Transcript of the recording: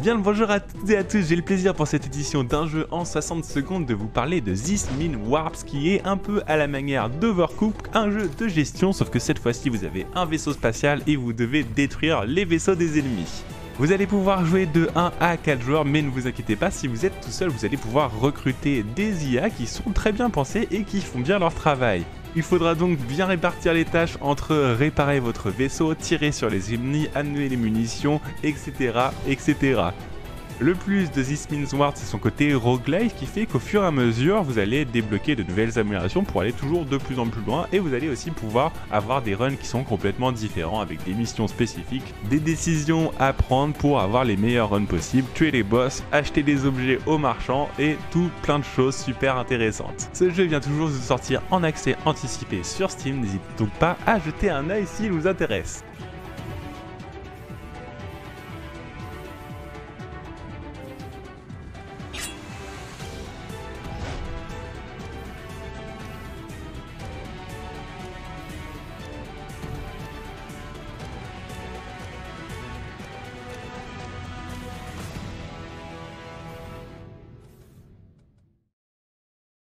Bien le bonjour à toutes et à tous, j'ai le plaisir pour cette édition d'un jeu en 60 secondes de vous parler de This Mean Warps qui est un peu à la manière d'Overcooked, un jeu de gestion sauf que cette fois-ci vous avez un vaisseau spatial et vous devez détruire les vaisseaux des ennemis. Vous allez pouvoir jouer de 1 à 4 joueurs mais ne vous inquiétez pas, si vous êtes tout seul vous allez pouvoir recruter des IA qui sont très bien pensés et qui font bien leur travail. Il faudra donc bien répartir les tâches entre réparer votre vaisseau, tirer sur les ennemis, annuler les munitions, etc. etc. Le plus de This Mean Warps, c'est son côté roguelike qui fait qu'au fur et à mesure, vous allez débloquer de nouvelles améliorations pour aller toujours de plus en plus loin et vous allez aussi pouvoir avoir des runs qui sont complètement différents avec des missions spécifiques, des décisions à prendre pour avoir les meilleurs runs possibles, tuer les boss, acheter des objets aux marchands et tout plein de choses super intéressantes. Ce jeu vient toujours de sortir en accès anticipé sur Steam, n'hésitez donc pas à jeter un œil s'il vous intéresse.